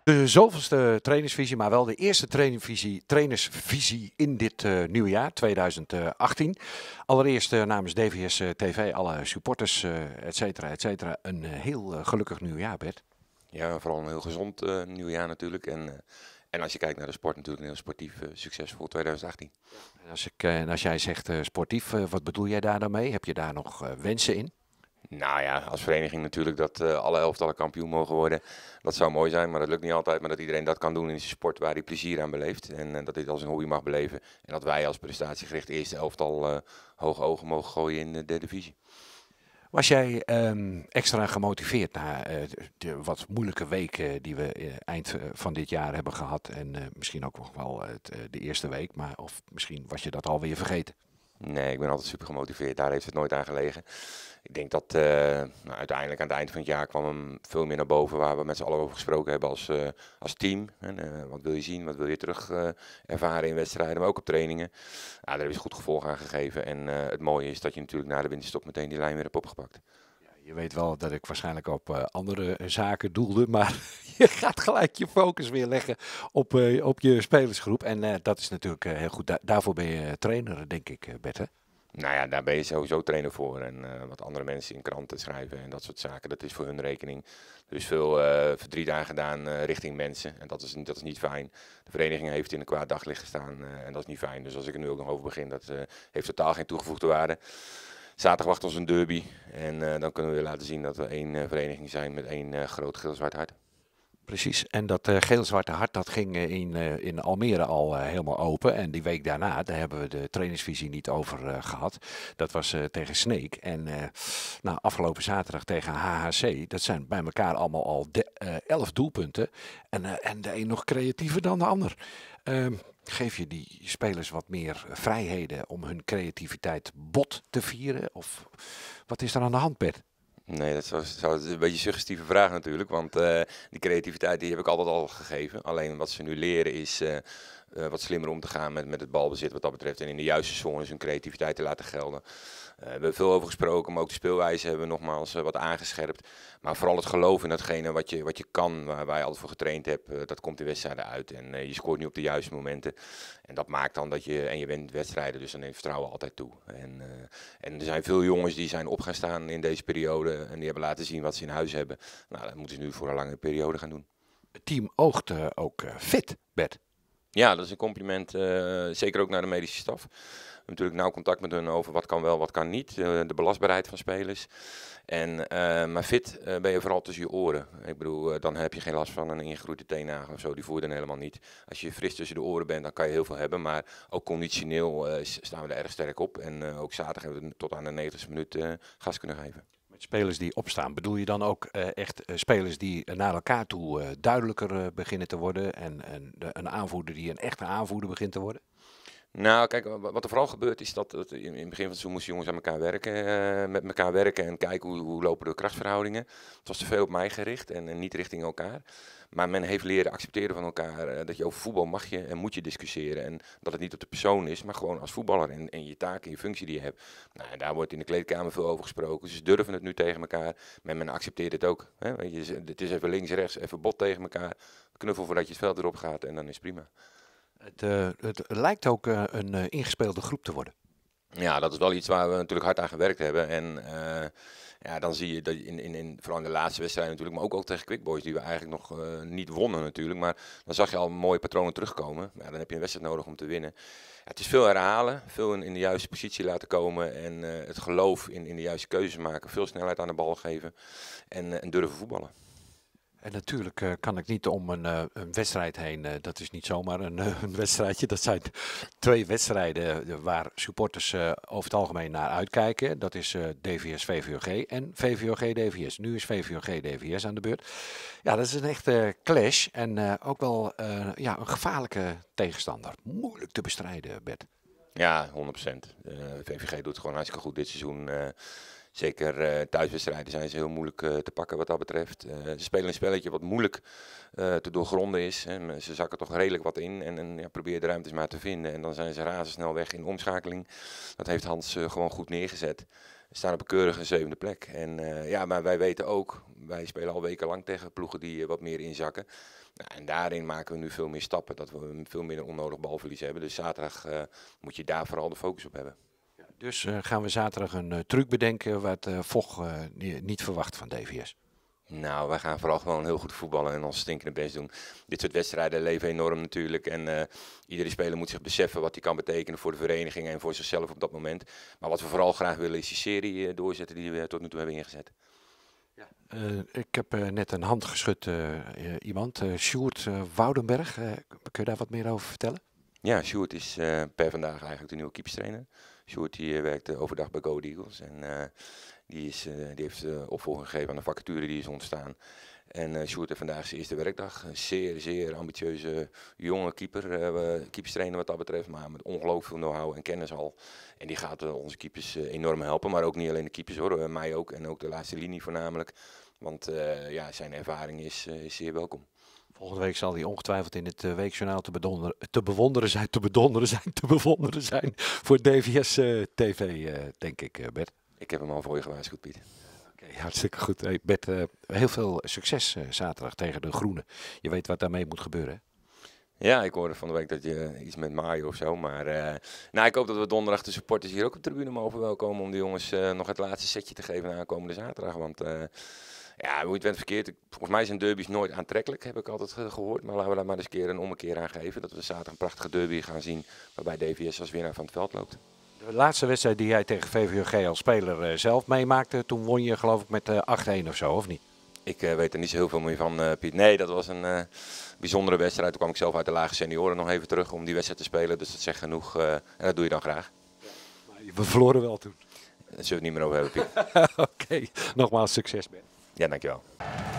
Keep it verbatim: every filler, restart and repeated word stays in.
De zoveelste trainersvisie, maar wel de eerste trainersvisie, trainersvisie in dit uh, nieuwe jaar, tweeduizend achttien. Allereerst uh, namens D V S uh, T V, alle supporters, uh, et cetera, et cetera, een uh, heel uh, gelukkig nieuwjaar, Bert. Ja, vooral een heel gezond uh, nieuwjaar natuurlijk. En, uh, en als je kijkt naar de sport natuurlijk een heel sportief uh, succesvol tweeduizend achttien. En als, ik, uh, en als jij zegt uh, sportief, uh, wat bedoel jij daar dan mee? Heb je daar nog uh, wensen in? Nou ja, als vereniging natuurlijk dat uh, alle elftallen kampioen mogen worden. Dat zou mooi zijn, maar dat lukt niet altijd. Maar dat iedereen dat kan doen in zijn sport waar hij plezier aan beleeft. En uh, dat hij het als een hobby mag beleven. En dat wij als prestatiegericht eerste elftal uh, hoge ogen mogen gooien in de derde divisie. Was jij um, extra gemotiveerd na uh, de wat moeilijke weken die we uh, eind uh, van dit jaar hebben gehad? En uh, misschien ook nog wel het, uh, de eerste week, maar of misschien was je dat alweer vergeten? Nee, ik ben altijd super gemotiveerd. Daar heeft het nooit aan gelegen. Ik denk dat uh, nou, uiteindelijk aan het eind van het jaar kwam hem veel meer naar boven waar we met z'n allen over gesproken hebben als, uh, als team. En, uh, wat wil je zien, wat wil je terug uh, ervaren in wedstrijden, maar ook op trainingen. Nou, daar hebben ze goed gevolg aan gegeven. En uh, het mooie is dat je natuurlijk na de winterstop meteen die lijn weer hebt opgepakt. Je weet wel dat ik waarschijnlijk op uh, andere zaken doelde, maar je gaat gelijk je focus weer leggen op, uh, op je spelersgroep. En uh, dat is natuurlijk uh, heel goed. Da daarvoor ben je trainer, denk ik, uh, Bert, hè? Nou ja, daar ben je sowieso trainer voor. En uh, wat andere mensen in kranten schrijven en dat soort zaken, dat is voor hun rekening. Er is veel uh, verdriet aangedaan uh, richting mensen en dat is, dat is niet fijn. De vereniging heeft in een kwaad daglicht gestaan uh, en dat is niet fijn. Dus als ik er nu ook nog over begin, dat uh, heeft totaal geen toegevoegde waarde. Zaterdag wacht ons een derby en uh, dan kunnen we weer laten zien dat we één uh, vereniging zijn met één uh, groot geel-zwart hart. Precies, en dat uh, geel-zwarte hart dat ging uh, in, uh, in Almere al uh, helemaal open. En die week daarna, daar hebben we de trainingsvisie niet over uh, gehad. Dat was uh, tegen Sneek. En uh, nou, afgelopen zaterdag tegen H H C. Dat zijn bij elkaar allemaal al de, uh, elf doelpunten. En, uh, en de een nog creatiever dan de ander. Uh, geef je die spelers wat meer vrijheden om hun creativiteit bot te vieren? Of wat is er aan de hand, Bert? Nee, dat is een beetje een suggestieve vraag natuurlijk, want uh, die creativiteit die heb ik altijd al gegeven. Alleen wat ze nu leren is uh, uh, wat slimmer om te gaan met, met het balbezit wat dat betreft en in de juiste zones hun creativiteit te laten gelden. Uh, we hebben veel over gesproken, maar ook de speelwijze hebben we nogmaals uh, wat aangescherpt. Maar vooral het geloof in datgene wat je, wat je kan, waar, waar je altijd voor getraind hebt, uh, dat komt in wedstrijden uit. En uh, je scoort nu op de juiste momenten. En dat maakt dan dat je, en je wint wedstrijden, dus dan neemt vertrouwen altijd toe. En, uh, en er zijn veel jongens die zijn op gaan staan in deze periode en die hebben laten zien wat ze in huis hebben. Nou, dat moeten ze nu voor een lange periode gaan doen. Het team oogt uh, ook uh, fit, Bert. Ja, dat is een compliment, uh, zeker ook naar de medische staf. We hebben natuurlijk nauw contact met hun over wat kan wel, wat kan niet. Uh, de belastbaarheid van spelers. En, uh, maar fit uh, ben je vooral tussen je oren. Ik bedoel, uh, dan heb je geen last van een ingegroeide teennagel of zo. Die voer je dan helemaal niet. Als je fris tussen de oren bent, dan kan je heel veel hebben. Maar ook conditioneel uh, staan we er erg sterk op. En uh, ook zaterdag hebben we tot aan de negentigste minuut uh, gas kunnen geven. Met spelers die opstaan, bedoel je dan ook uh, echt uh, spelers die uh, naar elkaar toe uh, duidelijker uh, beginnen te worden? En, en de, een aanvoerder die een echte aanvoerder begint te worden? Nou, kijk, wat er vooral gebeurt is dat, dat in het begin van het seizoen moesten jongens aan elkaar werken, uh, met elkaar werken en kijken hoe, hoe lopen de krachtsverhoudingen. Het was te veel op mij gericht en, en niet richting elkaar. Maar men heeft leren accepteren van elkaar uh, dat je over voetbal mag je en moet je discussiëren. En dat het niet op de persoon is, maar gewoon als voetballer en, en je taak en je functie die je hebt. Nou, en daar wordt in de kleedkamer veel over gesproken. Ze durven het nu tegen elkaar, maar men accepteert het ook. Hè? Weet je, het is even links, rechts, even bot tegen elkaar. Knuffel voordat je het veld erop gaat en dan is het prima. Het, uh, het lijkt ook uh, een uh, ingespeelde groep te worden. Ja, dat is wel iets waar we natuurlijk hard aan gewerkt hebben. En uh, ja, dan zie je dat in, in, in, vooral in de laatste wedstrijd natuurlijk, maar ook, ook tegen Quick Boys, die we eigenlijk nog uh, niet wonnen natuurlijk. Maar dan zag je al mooie patronen terugkomen. Ja, dan heb je een wedstrijd nodig om te winnen. Ja, het is veel herhalen, veel in, in de juiste positie laten komen en uh, het geloof in, in de juiste keuzes maken. Veel snelheid aan de bal geven en, uh, en durven voetballen. En natuurlijk uh, kan ik niet om een, uh, een wedstrijd heen. Uh, dat is niet zomaar een, uh, een wedstrijdje. Dat zijn twee wedstrijden uh, waar supporters uh, over het algemeen naar uitkijken. Dat is uh, D V S V V O G en V V O G D V S. Nu is V V O G D V S aan de beurt. Ja, dat is een echte clash. En uh, ook wel uh, ja, een gevaarlijke tegenstander. Moeilijk te bestrijden, Bert. Ja, honderd procent. Uh, V V G doet het gewoon hartstikke goed dit seizoen. Uh, Zeker uh, thuiswedstrijden zijn ze heel moeilijk uh, te pakken wat dat betreft. Uh, ze spelen een spelletje wat moeilijk uh, te doorgronden is. Hè. Ze zakken toch redelijk wat in en, en ja, probeer de ruimtes maar te vinden. En dan zijn ze razendsnel weg in omschakeling. Dat heeft Hans uh, gewoon goed neergezet. We staan op een keurige zevende plek. En uh, ja, maar wij weten ook, wij spelen al wekenlang tegen ploegen die uh, wat meer inzakken. Nou, en daarin maken we nu veel meer stappen, dat we veel minder onnodig balverlies hebben. Dus zaterdag uh, moet je daar vooral de focus op hebben. Dus uh, gaan we zaterdag een uh, truc bedenken wat uh, Vocht uh, niet verwacht van D V S? Nou, wij gaan vooral gewoon heel goed voetballen en ons stinkende best doen. Dit soort wedstrijden leven enorm natuurlijk. En uh, iedere speler moet zich beseffen wat hij kan betekenen voor de vereniging en voor zichzelf op dat moment. Maar wat we vooral graag willen is die serie uh, doorzetten die we tot nu toe hebben ingezet. Ja. Uh, ik heb uh, net een hand geschud, uh, uh, iemand, uh, Sjoerd uh, Woudenberg. Uh, kun je daar wat meer over vertellen? Ja, Sjoerd is uh, per vandaag eigenlijk de nieuwe keeperstrainer. Sjoerd die uh, werkt uh, overdag bij Go Ahead Eagles en uh, die, is, uh, die heeft uh, opvolging gegeven aan de vacature die is ontstaan. En uh, Sjoerd heeft vandaag zijn eerste werkdag. Een zeer, zeer ambitieuze jonge keeper, uh, keeperstrainer wat dat betreft, maar met ongelooflijk veel know-how en kennis al. En die gaat uh, onze keepers uh, enorm helpen, maar ook niet alleen de keepers hoor, uh, mij ook en ook de laatste linie voornamelijk. Want uh, ja, zijn ervaring is, uh, is zeer welkom. Volgende week zal hij ongetwijfeld in het uh, weekjournaal te, bedonder, te bewonderen zijn, te bedonderen zijn, te bewonderen zijn voor D V S uh, T V, uh, denk ik, uh, Bert. Ik heb hem al voor je gewaarschuwd, Piet. Oké, okay, hartstikke goed. Hey, Bert, uh, heel veel succes uh, zaterdag tegen de Groenen. Je weet wat daarmee moet gebeuren, hè? Ja, ik hoorde van de week dat je iets met Mario of zo, maar uh, nou, ik hoop dat we donderdag de supporters hier ook op de tribune mogen welkomen om de jongens uh, nog het laatste setje te geven na aankomende zaterdag, want... Uh, Ja, hoe het bent verkeerd. Volgens mij zijn derbies nooit aantrekkelijk, heb ik altijd gehoord. Maar laten we daar maar eens een keer een ommekeer aan geven. Dat we zaterdag een prachtige derby gaan zien waarbij D V S als winnaar van het veld loopt. De laatste wedstrijd die jij tegen V V O G als speler uh, zelf meemaakte, toen won je geloof ik met uh, acht-een of zo, of niet? Ik uh, weet er niet zo heel veel meer van, uh, Piet. Nee, dat was een uh, bijzondere wedstrijd. Toen kwam ik zelf uit de lage senioren nog even terug om die wedstrijd te spelen. Dus dat zegt genoeg uh, en dat doe je dan graag. Ja, we verloren wel toen. Daar zullen we het niet meer over hebben, Piet. Oké, okay. Nogmaals succes, Ben. Ja, dankjewel.